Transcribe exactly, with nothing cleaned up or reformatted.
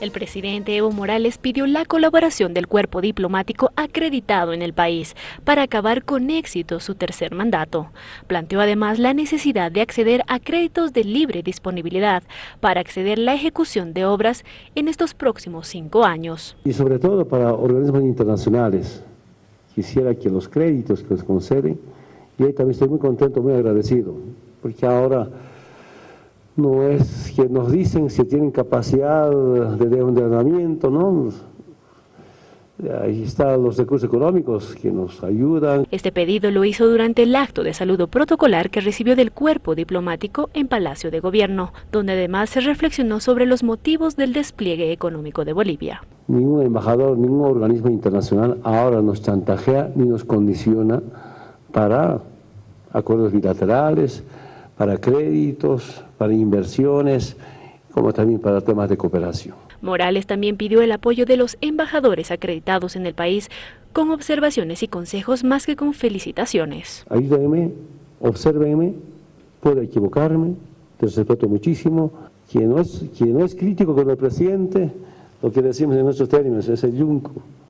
El presidente Evo Morales pidió la colaboración del cuerpo diplomático acreditado en el país para acabar con éxito su tercer mandato. Planteó además la necesidad de acceder a créditos de libre disponibilidad para acceder a la ejecución de obras en estos próximos cinco años. Y sobre todo para organismos internacionales, quisiera que los créditos que nos conceden, y ahí también estoy muy contento, muy agradecido, porque ahora no es que nos dicen si tienen capacidad de endeudamiento, ¿no? Ahí están los recursos económicos que nos ayudan. Este pedido lo hizo durante el acto de saludo protocolar que recibió del cuerpo diplomático en Palacio de Gobierno, donde además se reflexionó sobre los motivos del despliegue económico de Bolivia. Ningún embajador, ningún organismo internacional ahora nos chantajea ni nos condiciona para acuerdos bilaterales, para créditos, para inversiones, como también para temas de cooperación. Morales también pidió el apoyo de los embajadores acreditados en el país con observaciones y consejos más que con felicitaciones. Ayúdenme, obsérvenme, puedo equivocarme, te respeto muchísimo. Quien no es, quien no es crítico con el presidente, lo que decimos en nuestros términos es el yunco.